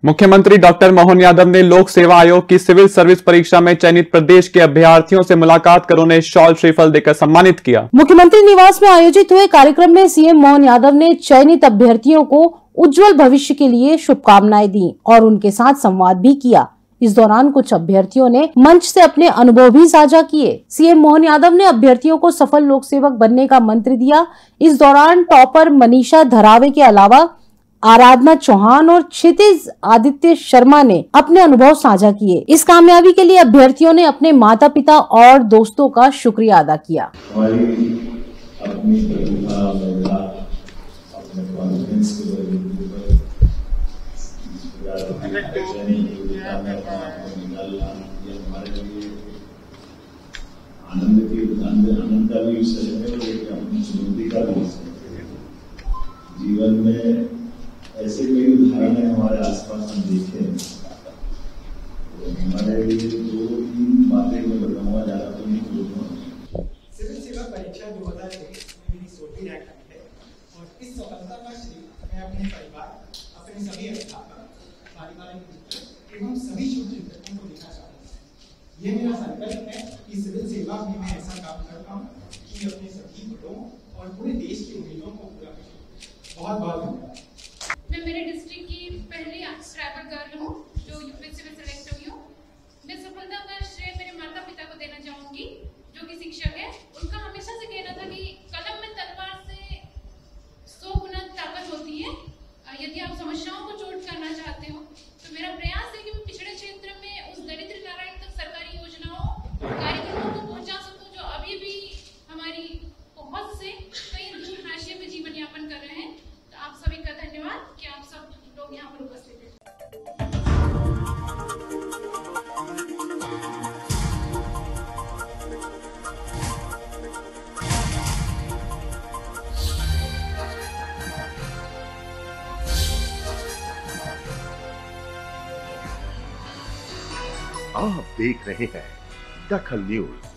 मुख्यमंत्री डॉक्टर मोहन यादव ने लोक सेवा आयोग की सिविल सर्विस परीक्षा में चयनित प्रदेश के अभ्यर्थियों से मुलाकात कर उन्हें शॉल श्रीफल देकर सम्मानित किया। मुख्यमंत्री निवास में आयोजित हुए कार्यक्रम में सीएम मोहन यादव ने चयनित अभ्यर्थियों को उज्जवल भविष्य के लिए शुभकामनाएं दी और उनके साथ संवाद भी किया। इस दौरान कुछ अभ्यर्थियों ने मंच से अपने अनुभव भी साझा किए। सीएम मोहन यादव ने अभ्यर्थियों को सफल लोक सेवक बनने का मंत्र दिया। इस दौरान टॉपर मनीषा धरावे के अलावा आराधना चौहान और क्षितिज आदित्य शर्मा ने अपने अनुभव साझा किए। इस कामयाबी के लिए अभ्यर्थियों ने अपने माता पिता और दोस्तों का शुक्रिया अदा किया। जीवन में ऐसे कई उदाहरण हमारे आसपास हम देखे हैं। तो हमारे लिए 2-3 बातें मैं बताऊंगा, ज्यादा तो नहीं बोलूंगा। सिविल सेवा परीक्षा 2023 में मेरी 16वीं रैंक आई है और इस सफलता का श्रेय मैं अपने परिवार, अपने सभी अध्यापक, पारिवारिक मित्र एवं सभी शुभचिंतकों को देना चाहता हूँ। ये मेरा संकल्प है कि सिविल सेवा में मैं ऐसा काम करता हूँ कि अपने सभी बड़ों और पूरे देश की उम्मीदों को पूरा करूँ। बहुत बहुत धन्यवाद। मैं मेरे डिस्ट्रिक्ट की पहली ट्राइबल गर्ल हूँ जो यूपीएससी में सिलेक्ट हुई हूँ। मैं सफलता का श्रेय मेरे माता पिता को देना चाहूँगी जो कि शिक्षक है। उनका हमेशा से कहना था कि कलम में तलवार से 100 गुना ताकत होती है। यदि आप समस्याओं को चोट करना चाहते हो तो मेरा प्रयास है कि मैं पिछड़े क्षेत्र में उस दरिद्र नारायण तक सरकारी योजनाओं कार्यक्रमों को पहुँचा सकूँ जो अभी भी हमारी पहुँच से कई दूर हाशिए में जीवन यापन कर रहे हैं। तो आप सभी का धन्यवाद कि आप सब लोग यहाँ पर उपस्थित हैं। आप देख रहे हैं दखल न्यूज।